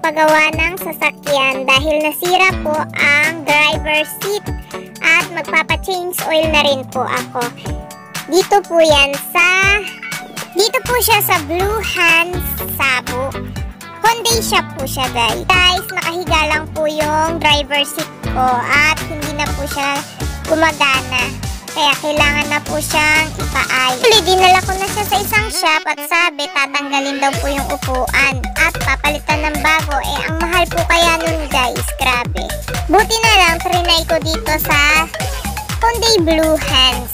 magpapagawa ng sasakyan dahil nasira po ang driver seat at magpapa-change oil na rin po ako. Dito po siya sa Blue Hands Sabo. Hyundai shop po siya guys. Guys, nakahiga lang po yung driver seat ko at hindi na po siya gumagana. Kaya kailangan na po siyang ipaayos. Dinala ko na siya sa isang shop at sabi tatanggalin daw po yung upuan at papalitan ng bago. Ang mahal po kaya nun guys, grabe. Buti na lang trinay ko dito sa Hyundai Blue Hands.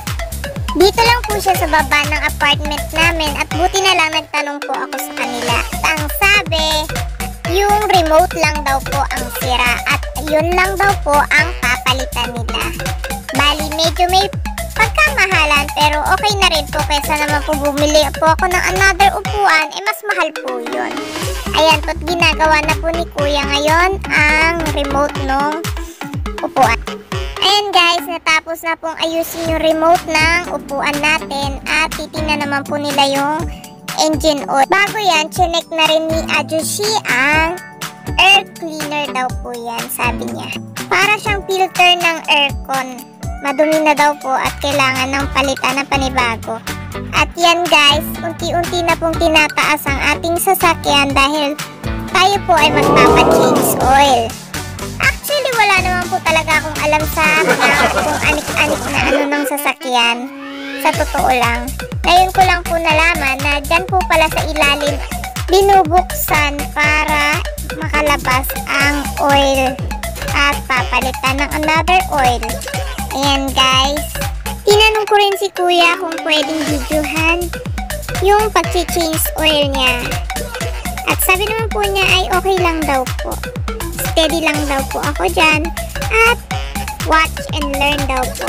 Dito lang po siya sa baba ng apartment namin at buti na lang nagtanong po ako sa kanila. At ang sabi, yung remote lang daw po ang sira at yun lang daw po ang papalitan nila. Bali, medyo may pagkamahalan pero okay na rin po kaysa naman po bumili po ako ng another upuan, mas mahal po yun. Ayan po't ginagawa na po ni Kuya ngayon ang remote ng upuan. Ayan guys, natapos na pong ayusin yung remote ng upuan natin at titingnan naman po nila yung engine oil. Bago yan, chinek na rin ni Ajushi ang air cleaner daw po yan, sabi niya. Para siyang filter ng aircon. Madumi na daw po at kailangan ng palitan ng panibago. At yan guys, unti-unti na pong tinataas ang ating sasakyan dahil tayo po ay magpapa-change oil. Actually, wala naman po talaga akong alam sa kung anik-anik na ano ng sasakyan. Sa totoo lang. Ngayon ko lang po nalaman na dyan po pala sa ilalim binubuksan para makalabas ang oil at papalitan ng another oil. Ayan guys, tinanong ko rin si Kuya kung pwedeng videohan yung pag-change oil niya. At sabi naman po niya ay okay lang daw po. Steady lang daw po ako dyan. At watch and learn daw po.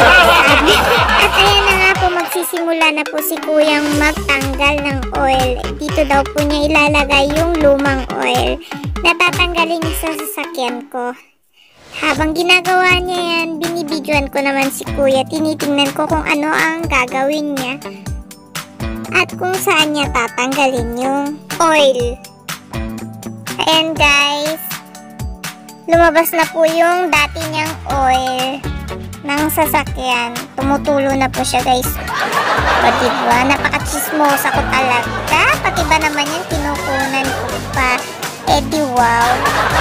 At ayan na nga po, magsisimula na po si Kuyang magtanggal ng oil. Dito daw po niya ilalagay yung lumang oil na tatanggalin niya sa sasakyan ko. Habang ginagawa niya yan, binibidyoan ko naman si Kuya. Tinitingnan ko kung ano ang gagawin niya at kung saan niya tatanggalin yung oil. Ayan guys, lumabas na po yung dati niyang oil ng sasakyan. Tumutulo na po siya guys. O diba, napaka-chismosa ko talaga. Pati ba naman yan, kinukunan ko pa. Di wow.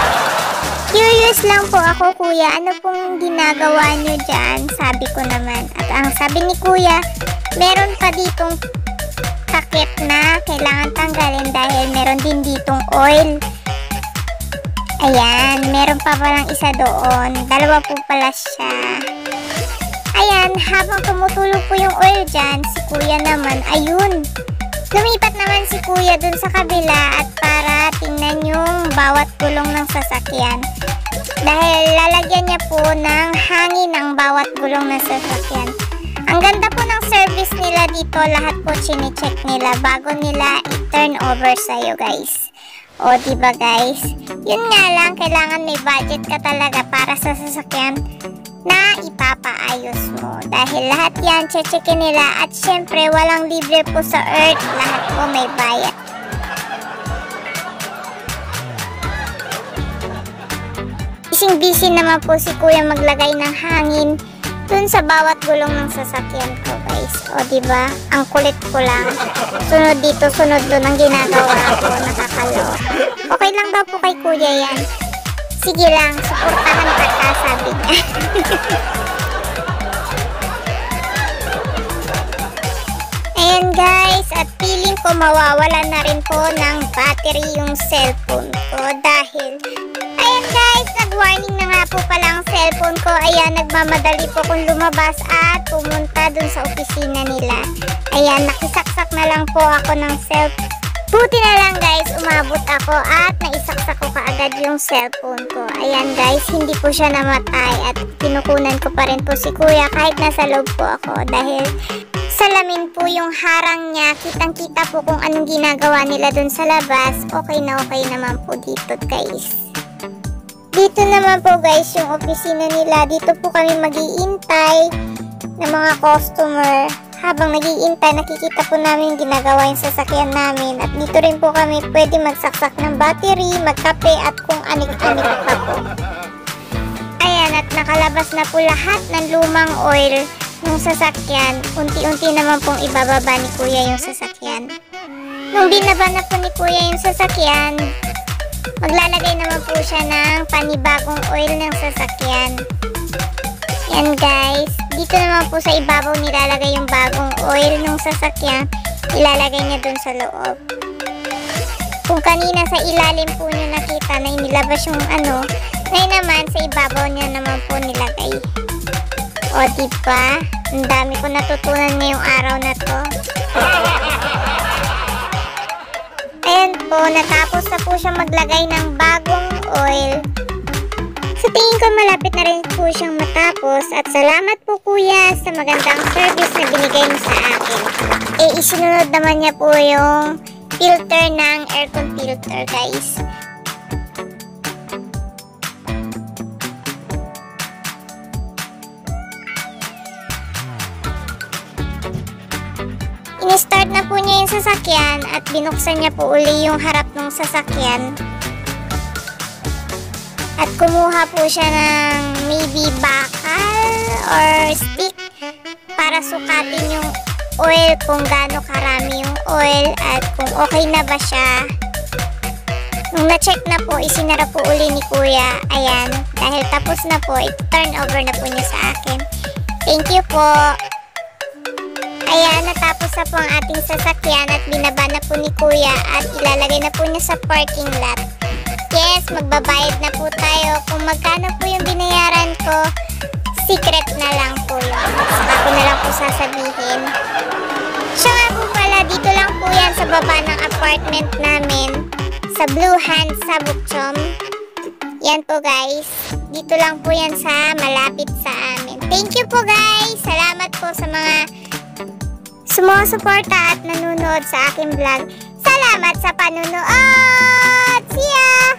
Curious lang po ako, Kuya, ano pong ginagawa nyo dyan? Sabi ko naman. At ang sabi ni Kuya, meron pa ditong takip na kailangan tanggalin dahil meron din ditong oil. Ayan, meron pa palang isa doon. Dalawa po pala siya. Ayan, habang tumutulog po yung oil dyan, si Kuya naman, ayun. Lumipat naman si Kuya dun sa kabila at para tingnan yung bawat gulong ng sasakyan. Dahil lalagyan niya po ng hangin ang bawat gulong ng sasakyan. Ang ganda po ng service nila dito. Lahat po chine-check nila bago nila i-turn over sa'yo guys. O diba guys? Yun nga lang, kailangan may budget ka talaga para sa sasakyan na ipapaayos mo. Dahil lahat yan, checkin nila. At syempre, walang libre po sa earth. Lahat po may bayad. Busy naman po si Kuya maglagay ng hangin dun sa bawat gulong ng sasakyan ko guys. O diba? Ang kulit ko lang. Sunod dito, sunod dun ang ginagawa ko. Nakakalo. Okay lang daw po kay Kuya yan. Sige lang, suportahan ka, sabi niya. Ayan guys, at feeling ko mawawala na rin po ng battery yung cellphone ko dahil ayan guys, nag-warning na nga po pala ang cellphone ko. Ayan, nagmamadali po kung lumabas at pumunta dun sa opisina nila. Ayan, nakisaksak na lang po ako ng cellphone. Buti na lang guys, umabot ako at naisaksak ko kaagad yung cellphone ko. Ayan guys, hindi po siya namatay at kinukunan ko pa rin po si Kuya kahit nasa loob po ako. Dahil salamin po yung harang niya, kitang-kita po kung anong ginagawa nila dun sa labas. Okay na okay naman po dito guys. Dito naman po guys yung opisina nila. Dito po kami mag-iintay ng mga customer. habang nag-iintay, nakikita po namin ginagawa yung sasakyan namin. At dito rin po kami pwede magsaksak ng battery, magkape at kung anik-anik pa po. Ayan, at nakalabas na po lahat ng lumang oil ng sasakyan. Unti-unti naman pong ibababa ni Kuya yung sasakyan. Nung binaba na po ni Kuya yung sasakyan, maglalagay naman po siya ng panibagong oil ng sasakyan. Yan guys, dito naman po sa ibabaw nilalagay yung bagong oil ng sasakyan, ilalagay niya dun sa loob. Kung kanina sa ilalim po nyo nakita na inilabas yung ngayon naman sa ibabaw niya naman po nilagay. O diba, ang dami ko natutunan ngayong araw na to. Ayan po, natapos na po siya maglagay ng bagong oil. Sa tingin ko malapit na rin po siyang matapos at salamat po Kuya sa magandang service na binigay mo sa akin. Isinunod naman niya po yung filter ng aircon filter guys. In-start na po niya yung sasakyan at binuksan niya po uli yung harap ng sasakyan. At kumuha po siya ng maybe bakal or stick para sukatin yung oil kung gaano karami yung oil at kung okay na ba siya. Nung na-check na po, isinara po uli ni Kuya. Ayan, dahil tapos na po, i-turn over na po niya sa akin. Thank you po. Ayan, natapos na po ang ating sasakyan at binaba na po ni Kuya at ilalagay na po niya sa parking lot. Yes, magbabayad na po tayo. Kung magkano po yung binayaran ko, secret na lang po yun. Saka ko na lang po sasabihin. Siya nga po pala, dito lang po yan sa baba ng apartment namin. Sa Blue Hand sa Bukchom. Yan po guys. Dito lang po yan sa malapit sa amin. Thank you po guys. Salamat po sa mga sumusuporta at nanonood sa aking vlog. Salamat sa panunood! See ya!